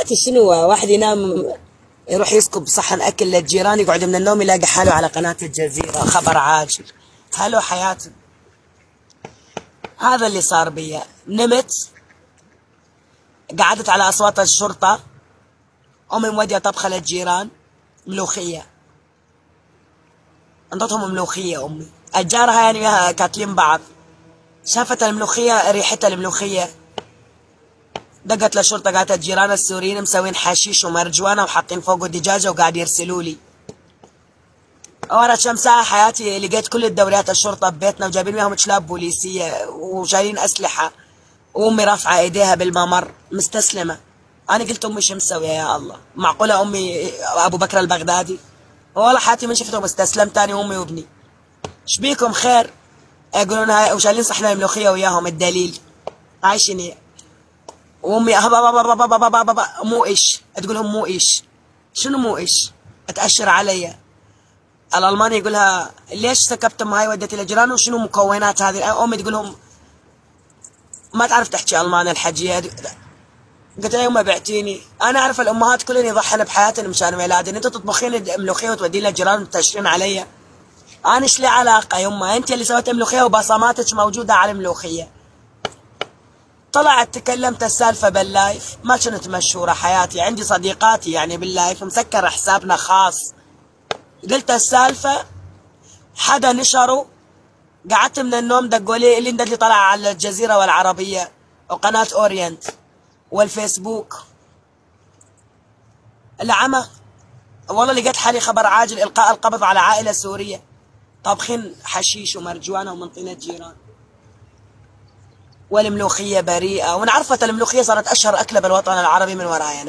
حياتي شنو، واحد ينام يروح يسكب صحن اكل للجيران، يقعد من النوم يلاقي حاله على قناة الجزيرة، خبر عاجل. هلو حياتي. هذا اللي صار بيا. نمت، قعدت على اصوات الشرطة، امي مودية طبخة للجيران، ملوخية، انطتهم ملوخية. امي اجارها يعني كاتلين بعض، شافت الملوخية، ريحتها الملوخية، دقت للشرطة، قالت الجيران السوريين مسوين حشيش ومرجوانة وحاطين فوقه دجاجة وقاعد يرسلوا لي. ورا كم ساعة حياتي لقيت كل الدوريات الشرطة ببيتنا وجايبين معهم كلاب بوليسية وشايلين أسلحة، وأمي رافعة إيديها بالممر مستسلمة. أنا قلت أمي شو مسوية يا الله؟ معقولة أمي أبو بكر البغدادي؟ والله حياتي من شفتهم استسلمت أنا وأمي وابني. ايش بيكم خير؟ يقولون هاي وشايلين صحن الملوخية وياهم، الدليل عايشين هي. وامي مو ايش تقول لهم؟ مو ايش؟ شنو مو ايش؟ تأشر علي. الالماني يقولها ليش سكبتم هاي وديتي لجيران وشنو مكونات هذه؟ امي تقول لهم ما تعرف تحكي الماني الحجيه. قلت لها يما بعتيني، انا اعرف الامهات كلهم يضحين بحياتهم مشان ولادهم، انتوا تطبخين ملوخيه وتودين للجيران وتأشرين علي؟ انا ايش لي علاقه يما؟ انت اللي سويت ملوخيه وبصماتك موجوده على الملوخيه. طلعت تكلمت السالفة باللايف، ما كنت مشهورة حياتي، عندي صديقاتي يعني باللايف، مسكر حسابنا خاص. قلت السالفة، حدا نشره، قعدت من النوم دقوا لي اللي اللي طلع على الجزيرة والعربية وقناة اورينت والفيسبوك. العمى. والله لقيت حالي خبر عاجل، القاء القبض على عائلة سورية طابخين حشيش ومرجوانة ومن طينة جيران، والملوخية بريئة، ونعرفت الملوخية صارت أشهر أكلة بالوطن العربي من وراينا.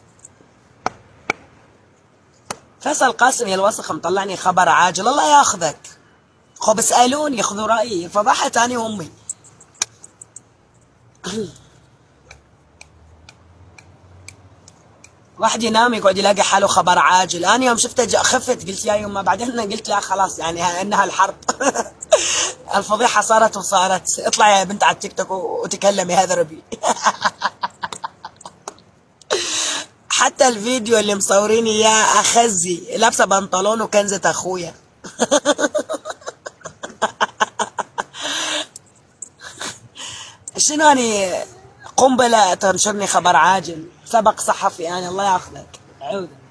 فيصل قاسم يا الوسخ مطلعني خبر عاجل، الله ياخذك. خب اسألوني ياخذوا رأيي، فضحت أنا وأمي. واحد ينام يقعد يلاقي حاله خبر عاجل. أنا يوم شفته خفت، قلت يا يما، بعدين قلت لا خلاص يعني إنها الحرب. الفضيحة صارت وصارت. اطلعي يا بنت على التيك توك وتكلمي هذا ربي. حتى الفيديو اللي مصوريني اياه اخزي، لابسه بنطلون وكنزة اخويا. شنو اني قنبله تنشرني خبر عاجل، سبق صحفي، يعني الله ياخذك. عوده.